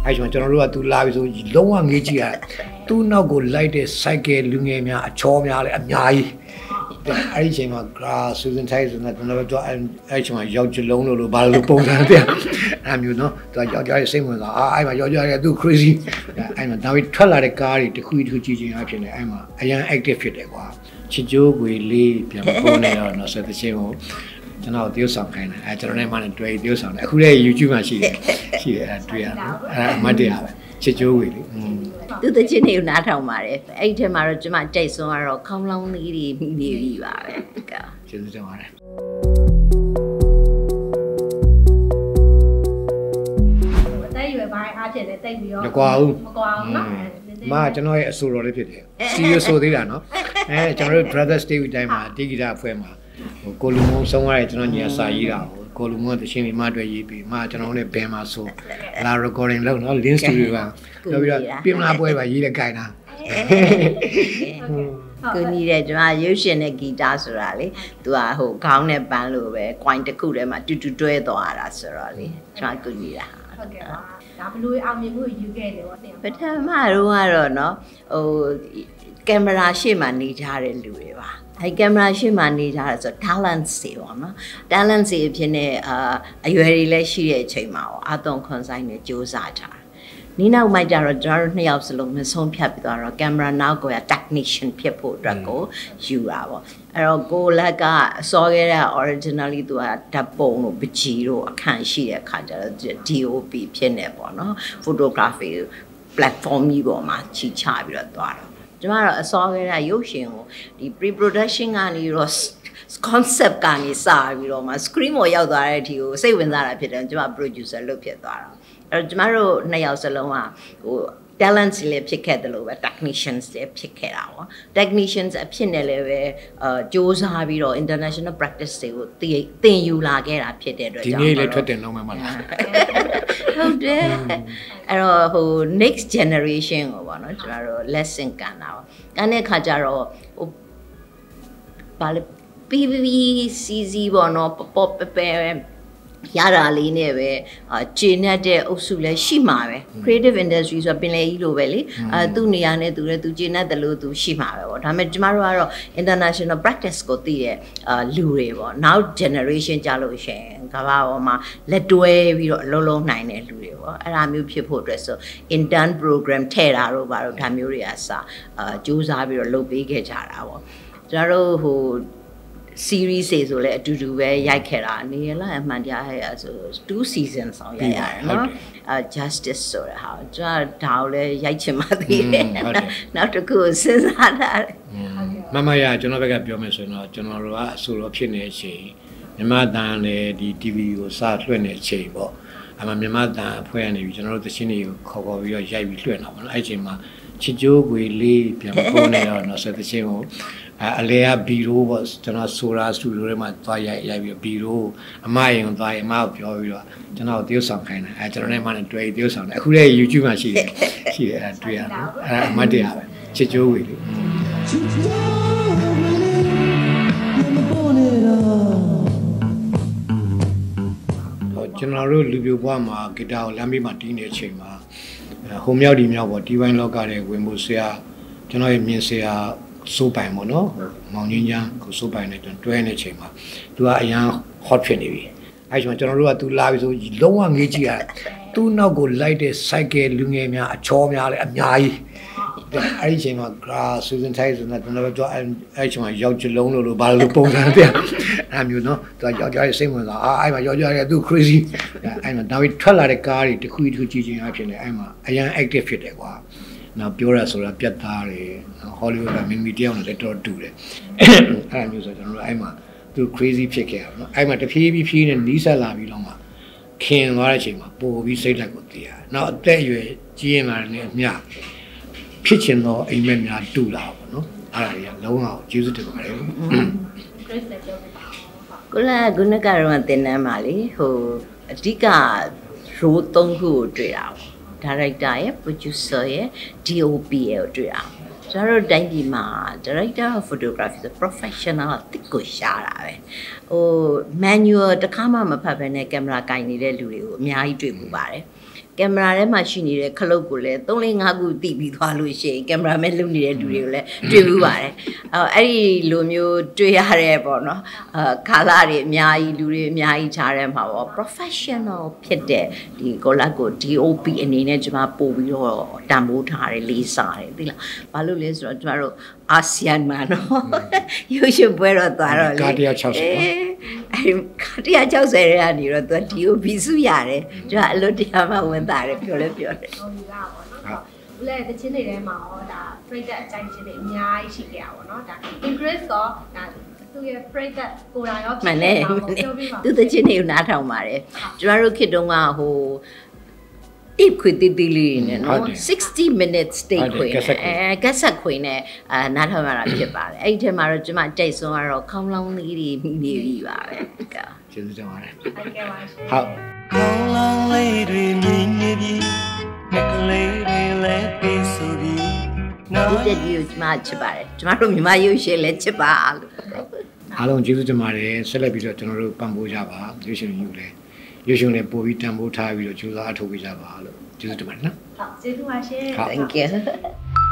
အဲ့ကျွန်တော်တို့ကသူလာပြီဆိုလုံးဝငေးကြည့်ရတယ်သူ့နောက်ကိုလိုက်တဲ့ cycle လူငယ်များအချောများလည်းအများကြီးအဲ့ဒီချိန်မှာ grass Susan Thai ဆိုတော့ကျွန်တော်တို့အဲ့ချိန်မှာရောက်ကြလုံးလို့ဘာလို့ပုံစံတဲ့အဲ့မျိုးနော်သူကယောက်ျားရဲ့စိတ်ဝင်စားအဲ့မှာယောက်ျားရဲ့သူ crazy အဲ့မှာဒါပေမဲ့ထွက်လာတဲ့ကားတွေတစ်ခုတစ်ခုကြည့်ချင်းအဖြစ်နဲ့အဲ့မှာအရန် active ဖြစ်တယ်ကွာချစ်ကြိုးကိုလေးပြန်ပေါ်နေတော့နော်ဆက်တဲ့ချင်းကိုကျွန်တော်တရုပ်ဆောင်ခိုင်းတယ်အဲကျွန်တော်နဲ့မှလည်းတွေ့တရုပ်ဆောင်တယ်အခုလည်း YouTube မှာရှိတယ်အဲတွေ့ရနော်အဲအမှတ်တရပဲချစ်ကြိုးဝေလေသူတချင်းတွေကိုနားထောင်ပါတယ်အဲ့ဒီထဲမှာတော့ကျွန်မကြိုက်ဆုံးကတော့ခေါင်းလောင်းလေးတွေမိနေပြီပါပဲကျေးဇူးတင်ပါတယ်တိုက်ရွယ်ပိုင်းအားဖြင့်လည်းတိတ်ပြီးတော့မကွာဘူးနော်မကျွန်တော်ရဲ့အဆိုတော်လေးဖြစ်တယ်စီရီဆိုသေးတာနော်အဲကျွန်တော်တို့ Brother Stay with Time မှာတီဂီတာအဖွဲ့မှာကိုလူမုံဆုံးရတဲ့ကျွန်တော်ညီအစာရေးတာကိုလူမုံကတချင်းလေးမတွေ့ရေးပြီးမကျွန်တော်နဲ့ဘယ်မှာဆိုလာ recording လုပ်နော် link studio ကပြောပြီးတော့ပြင်လာပွဲပါရေးတဲ့ခိုင်တာကိုကြီးတဲ့ကျွန်မရုပ်ရှင်နဲ့ဂီတာဆိုတာလေသူကဟိုခေါင်းနဲ့ပန်းလို့ပဲ coin တစ်ခုထဲမှာတူတူတွဲသွားတာဆိုတော့လေကျွန်မကိုကြီးတာဟုတ်ကဲ့ပါဒါဘလို့အောင်မြင်မှုယူခဲ့တယ်ပေါ့တင်ပထမတော့ကတော့နော်ဟိုကင်မရာရှေ့မှာနေကြတဲ့လူတွေပါအဲကင်မရာရှေ့မှာနေကြတာဆို talent တွေပေါ့နော် talent တွေအဖြစ်နဲ့အရွယ်တွေလည်းရှိတဲ့အချိန်မှာပေါ့အသွင်ခွန်ဆိုင်နဲ့စူးစမ်းကြတာနီးနောက်မှကျတော့ကျွန်တော်တို့နှစ်ယောက်စလုံးမဆုံးဖြတ်ပြီးတော့ကင်မရာနောက်ကို technician ဖြစ်ဖို့အတွက်ကိုယူတာပေါ့အဲ့တော့ကိုလက်ကစောခဲ့တဲ့ originally သူကဓာတ်ပုံတို့ပကြီးတို့အခန့်ရှိတဲ့အခါကျတော့ DOP ဖြစ်နေပေါ့နော် photography platform ကြီးပေါ်မှာချီချပြီးတော့သွားတော့ကျွန်မတော့အစောခဲ့တဲ့ရုပ်ရှင်ကိုဒီ pre-production ကနေတော့ concept ကနေစပြီးတော့မှ screen ပေါ်ရောက်သွားတဲ့အထိကိုစိတ်ဝင်စားတာဖြစ်တယ်ကျွန်မ producer လုပ်ဖြစ်သွားတာအဲ့တော့ကျမတို့နှစ်ယောက်စလုံးကဟို talents လည်းဖြစ်ခဲ့တယ်လို့ပဲ technicians လည်းဖြစ်ခဲ့တာပေါ့ technicians အဖြစ်နဲ့လည်းပဲစူးစမ်းပြီးတော့ international practice တွေကိုသင်ယူလာခဲ့တာဖြစ်တဲ့အတွက်ကြောင့်ဒီနေ့လည်းထွက်တယ်လုံးမလားဟုတ်တယ်အဲ့တော့ဟို next generation ကိုပေါ့နော်ကျမတို့ lesson ကန်တာပေါ့ကန်တဲ့ခါကျတော့ဟိုဘာလဲ PVCC ပေါ့နော်ပေါ့ပဲရတာလေးနဲ့ပဲဂျင်းတဲ့အုပ်စုလည်းရှိမှာပဲ creative industry ဆိုပင်လေကြီးလိုပဲလေသူ့နေရာနဲ့သူလည်းသူဂျင်းတဲ့လို့သူရှိမှာပဲပေါ့ဒါပေမဲ့ကျမတို့ကတော့ international practice ကိုသိတဲ့လူတွေပေါ့ now generation ကြလို့ရှိရင်ကမ္ဘာပေါ်မှာလက်တွဲပြီးတော့အလုံးလုံးနိုင်တဲ့လူတွေပေါ့အဲ့ဒါမျိုးဖြစ်ဖို့အတွက်ဆို intern program ထည့်တာတို့ဘာလို့ဒါမျိုးတွေကစစူးစမ်းပြီးတော့လုပ်ပေးခဲ့ကြတာပေါ့ကျမတို့ဟိုseries တွေဆိုလည်းအတူတူပဲရိုက်ခဲ့တာနေရလားအမှန်တရားဟဲ့ဆို2 season ဆောင်ရိုက်ရတယ်နော်justice ဆိုတာဟာကျွန်တော်ဒါကိုလည်းရိုက်ချင်ပါသေးတယ်နောက်တစ်ခုစဉ်းစားတာမမရကျွန်တော်ဘက်ကပြောမယ်ဆိုတော့ကျွန်တော်တို့ကအဆိုတော်ဖြစ်နေတဲ့အချိန်မြန်မာတန်လည်းဒီ TV ကိုစလွှင့်နေတဲ့အချိန်ပေါ့အမှမြန်မာတန်အဖွဲ့ကနေပြီးကျွန်တော်တို့သချင်းတွေကိုခေါ်ပြီးတော့ရိုက်ပြီးလွှင့်တာပေါ့နော်အဲ့အချိန်မှာချစ်ကြိုးကိုလေးပြန်ပေါ်နေတော့နော်ဆက်သချင်းကိုအလေကဘီရိုပေါ့ကျွန်တော်ဆိုတာစတူဒီယိုထဲမှာသွားရိုက်ပြီးဘီရိုအမရင်သွားရင်အမကိုပြောပြီးတော့ကျွန်တော်တရုပ်ဆောင်ခိုင်းတယ်အဲကျွန်တော်နဲ့မှလည်းတွေ့တရုပ်ဆောင်တယ်အခုလည်း YouTube မှာရှိတယ်အဲတွေ့ရနော်အဲအမှတ်တရပဲချစ်ကြိုးဝေလေကျွန်တော်တို့လူပြိုဘွားမှာဂီတာကိုလမ်းဘေးမှာတီးနေတဲ့အချိန်မှာဟိုမြောက်ဒီမြောက်ပေါ့ဒီပိုင်းလောကတဲ့ဝင်မှုဆရာကျွန်တော်ရဲ့မြင်ဆရာစိုးပိုင်ပေါ့နော်မောင်ကြီးချမ်းကိုစိုးပိုင်နဲ့တွဲနေချိန်မှာသူကအရန် hot ဖြစ်နေပြီအဲကျွန်တော်တို့ကသူလာပြီဆိုလုံးဝငေးကြည့်ရတယ်သူ့နောက်ကိုလိုက်တဲ့ cycle လူငယ်များအချောများလည်းအများကြီးအဲ့ဒီချိန်မှာ grass Susan Thai ဆိုတော့ကျွန်တော်တို့အဲ့ချိန်မှာရောက်ကြလုံးလို့ဘာလို့ပုံစံတဲ့အဲ့မျိုးနော်သူကယောက်ျားရဲ့စိတ်ဝင်စားအဲ့မှာယောက်ျားရဲ့သူ crazy အဲ့မှာဒါပေမဲ့ထွက်လာတဲ့ကားတွေတစ်ခုတစ်ခုကြည့်ချင်းအဖြစ်နဲ့အဲ့မှာအရန် active ဖြစ်တယ်ကွာနောက်ပြောရဆိုတာပြတ်သားတယ်ဟောလိဝုဒ်ကမင်းမီတယောက်နဲ့လည်းတော်တူတယ်အဲ့မျိုးဆိုကျွန်တော်တို့အဲ့မှာသူ crazy ဖြစ်ခဲ့တာနော်အဲ့မှာတဖြည်းဖြည်းနဲ့နီးစပ်လာပြီးတော့မှခင်သွားတဲ့အချိန်မှာပို့ပြီးစိတ်ဓာတ်ကိုသိရတယ်နောက်အသက်အရွယ်ကြီးရင်လာတဲ့အမျှဖြစ်ချင်တော့အိမ်မက်များတူလာပါတော့အဲ့ဒါတွေကလုံးဝကျေးဇူးတင်ပါတယ်ကိုလာဂုဏကတော့တင်နန်းပါလေဟိုအဓိက role 3ခုကိုတွေ့တာပေါ့ director ရဲ့ producer ရဲ့ DOP ရဲ့တွေ့တာကျွန်တော်တို့တိုင်းပြည်မှာ director of photography ဆို professional တစ်ကိုရှားတာပဲဟို manual တစ်ခါမှမဖတ်ဘဲနဲ့ကင်မရာကင်နေတဲ့လူတွေကိုအများကြီးတွေ့မှုပါတယ်ကင်မရာထဲမှာရှိနေတဲ့ခလုတ်ကိုလည်း3 4 5ခုတိပြီးသွားလို့ရှိရင်ကင်မရာမဲလုပ်နေတဲ့လူတွေကိုလည်းတွေ့ဘူးပါတယ်အဲ့ဒီလိုမျိုးတွေ့ရတဲ့ပေါ့နော်ခါလာတွေအများကြီးလူတွေအများကြီးခြားထဲမှာပေါ့ professional ဖြစ်တဲ့ဒီကိုလတ်ကို DOP အနေနဲ့ကျွန်မပို့ပြီးတော့တန်ဖိုးထားတယ်လေးစားတယ်သိလားဘာလို့လဲဆိုတော့ကျွန်တော်တို့အာဆီယံမှာနော်ရုပ်ရှင်ပွဲတော့သွားတော့လေကာ160နော်အဲ့ကာ160ရဲကနေတော့သူ DOP စုရတယ်ကျွန်တော်အလို့တရားမှဝင်တာတယ်ပြောတယ်ဟုတ်ပြီလားပေါ့နော်ဟုတ်လဲတချင်းတွေထဲမှာရောဒါ freight အကြိုက်ချင်းတွေအများကြီးရှိကြရပါတော့ဒါ increase တော့ဒါသူရဲ့ freight ကိုယ်တိုင်ရောမှန်တယ်သူတချင်းတွေကိုနားထောင်ပါတယ်ကျွန်တော်တို့ခေတ်တုန်းကဟိုတိခွေတီတီလေးနဲ့နော်60 minutes stay ခွေကက်ဆက်ခွေနဲ့နားထောင်ရတာဖြစ်ပါတယ်အဲ့ဒီထဲမှာတော့ကျွန်မကြိုက်ဆုံးကတော့ခေါင်းလောင်းလေးတွေမိနေပြီပါပဲကျေးဇူးတင်ပါတယ်ဟုတ်ကဲ့ပါရှင်ဟုတ်ခေါင်းလောင်းလေးတွေမိနေပြီငကလေးတွေလည်းပြေးဆိုပြီဒီတက်ဒီကိုကျွန်မချစ်ပါတယ်ကျွန်မတို့မြန်မာရုပ်ရှင်လည်းချစ်ပါလို့အားလုံးကျေးဇူးတင်ပါတယ်ဆက်လက်ပြီးတော့ကျွန်တော်တို့ပံ့ပိုးကြပါရုပ်ရှင်ယူလည်းရုပ်ရှင်လည်းပို့ပြီးတန်ဖိုးထားပြီးတော့ကြိုးစားအထောက်ပေးကြပါလို့ကျေးဇူးတင်ပါတယ်နော်ဟုတ်ကျေးဇူးပါရှင် Thank you